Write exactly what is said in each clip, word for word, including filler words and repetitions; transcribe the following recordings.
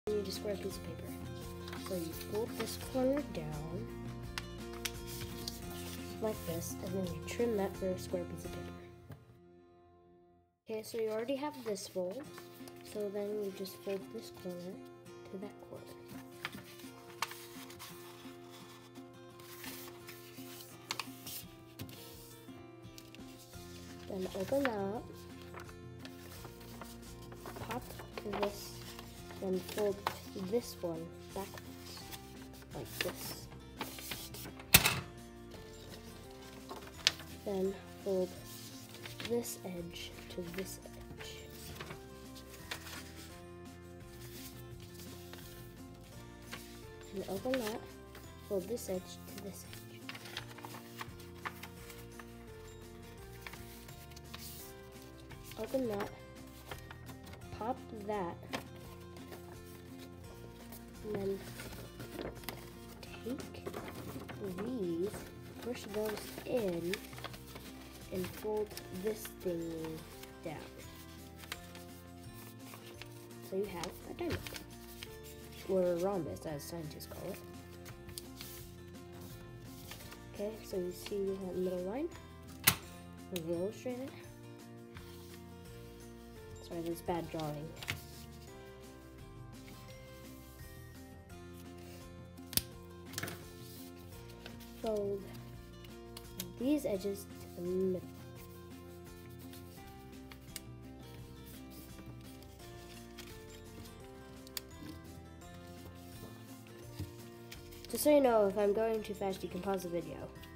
You need a square piece of paper. So you fold this corner down like this, and then you trim that for a square piece of paper. Okay, so you already have this fold, so then you just fold this corner to that corner. Then open that up, pop this, then fold this one backwards, like this. Then fold this edge to this edge. And open that, fold this edge to this edge. Open that, pop that, and then take these, push those in, and fold this thing down. So you have a diamond, or a rhombus as scientists call it. Okay, so you see that middle line. Let me illustrate it. Sorry, that's bad drawing. Fold these edges to the middle. Just so you know, if I'm going too fast, you can pause the video.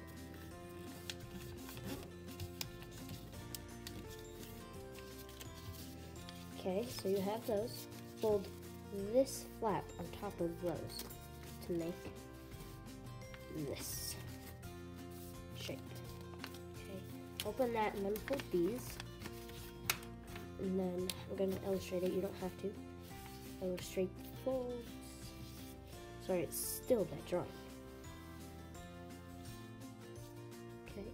Okay, so you have those. Fold this flap on top of those to make this shape. Okay, open that and then fold these. And then I'm going to illustrate it. You don't have to. Illustrate the folds. Sorry, it's still bad drawing. Okay.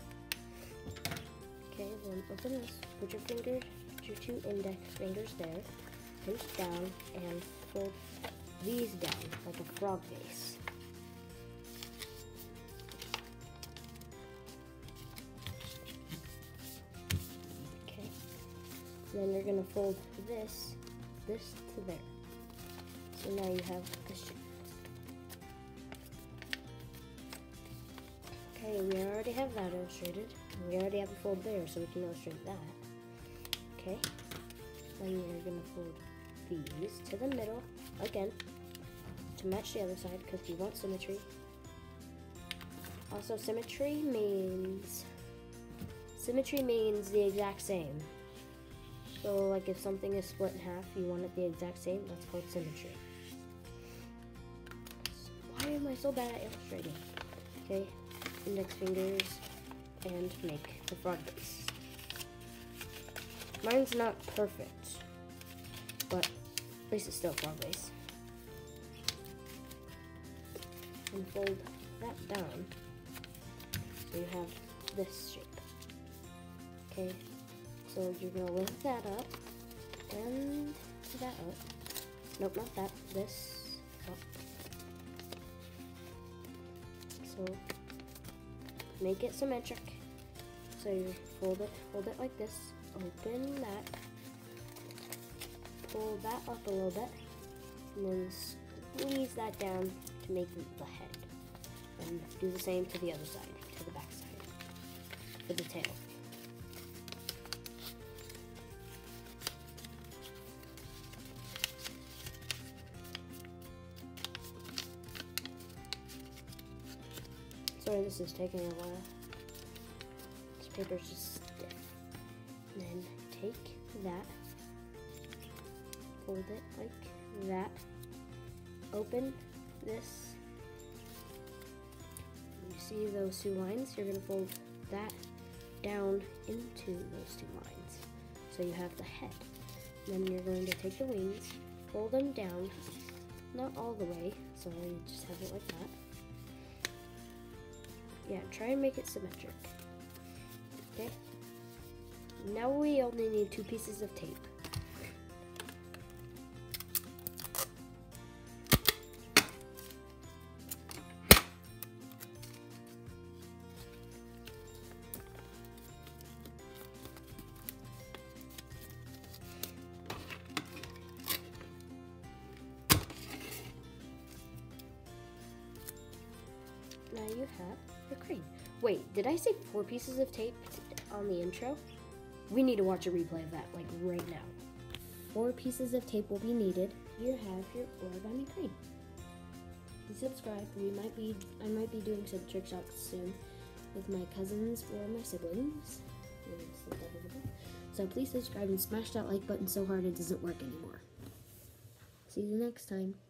Okay, then open this. Put your finger, put your two index fingers there. Pinch down and fold these down like a frog face. Okay. Then you're gonna fold this, this to there. So now you have this shape. Okay, we already have that illustrated. We already have a fold there, so we can illustrate that. Okay, then you're gonna fold these to the middle again to match the other side because we want symmetry. Also, symmetry means symmetry means the exact same. So, like if something is split in half, you want it the exact same. That's called symmetry. Why am I so bad at illustrating? Okay. Index fingers and make the frog face. Mine's not perfect, but at least it's still a frog face. And fold that down so you have this shape. Okay, so you're gonna lift that up and that up. Nope, not that. This up. So make it symmetric. So you fold it, hold it like this, open that, pull that up a little bit, and then squeeze that down to make the head. And do the same to the other side, to the back side, for the tail. Sorry, this is taking a while. This paper's just stiff. And then take that, fold it like that, open this. You see those two lines? You're gonna fold that down into those two lines. So you have the head. Then you're going to take the wings, fold them down, not all the way, so you just have it like that. Yeah, try and make it symmetric. Okay? Now we only need two pieces of tape. you have your crane. Wait, did I say four pieces of tape on the intro? We need to watch a replay of that, like right now. Four pieces of tape will be needed. You have your origami crane. Please subscribe. We might be, I might be doing some trick shots soon with my cousins or my siblings. So please subscribe and smash that like button so hard it doesn't work anymore. See you next time.